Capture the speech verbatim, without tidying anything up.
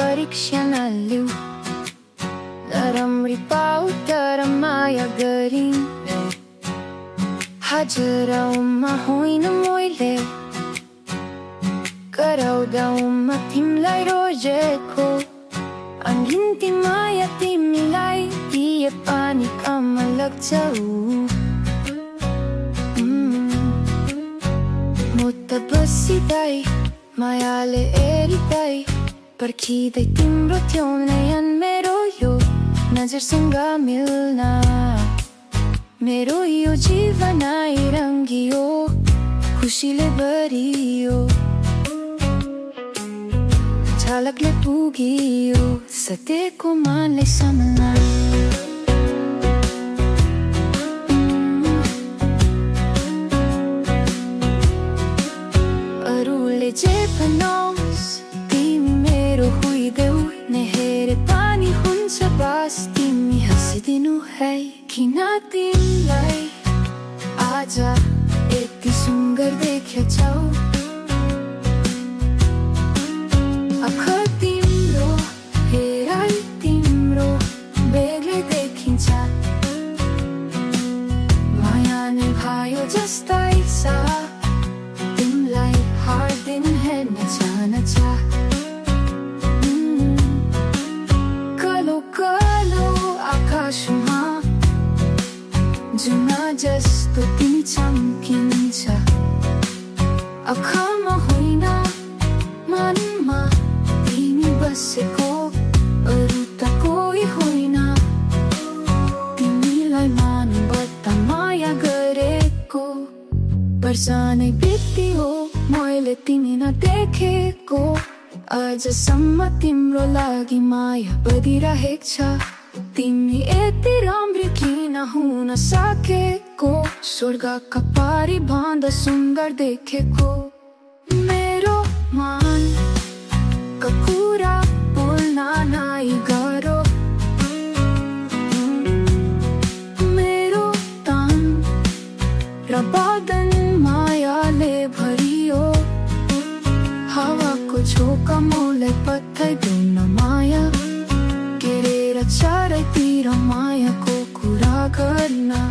परीक्षा नलिऊ नराम्री पाऊ तर माया गरिन् हजुरौमा होइन मैले कराउँदाउमा तिमीलाई रोजेको अनगिन्ती माया तिमीलाई दिए पानी कम लाग्छ म त बसिँदै मायाले हेरिँदै पर्खिँदै तिम्रो त्यो नयन मेरो यो नजरसँग मिल्न मेरो यो जीवनै रङ्गियो खुसीले भरियो झलकले पुगियो सत्यको मनले सम्झना अरूले जे भनोस् तिमी मेरो हुइदेऊ नै हेरे पानी हुन्छ बस तिमी हाँसिदिनु है किन तिमीलाई आज यति सुन्दर देखेछौ आँखा तिम्रो हेराइ तिम्रो बेग्लै देखिन्छ माया निभायो जस्तै छ तिमीलाई हर दिन हेर्न जान छ कालो कालो आकाशमा जुना जस्तो तिमी चम्किन्छ आँखामा होइन मनमा तिमी बसेको अरू त कोही होइन तिमीलाई मनबाट माया गरेको वर्ष नै बित्यो मैले तिमी नदेखेको अझसम्म तिम्रो लागि माया बढिरहेको छ तिमी यति राम्री किन हुन सकेको स्वर्गका पारी भन्दा सुन्दर देखेको मेरो मन का कुरा बोल्न नै गरो मेरो तन र बदन मायाले भरियो हावाको झोका मलाई पठाइदेऊ न माया केरेर चारैतिर मायाको कुरा गर्न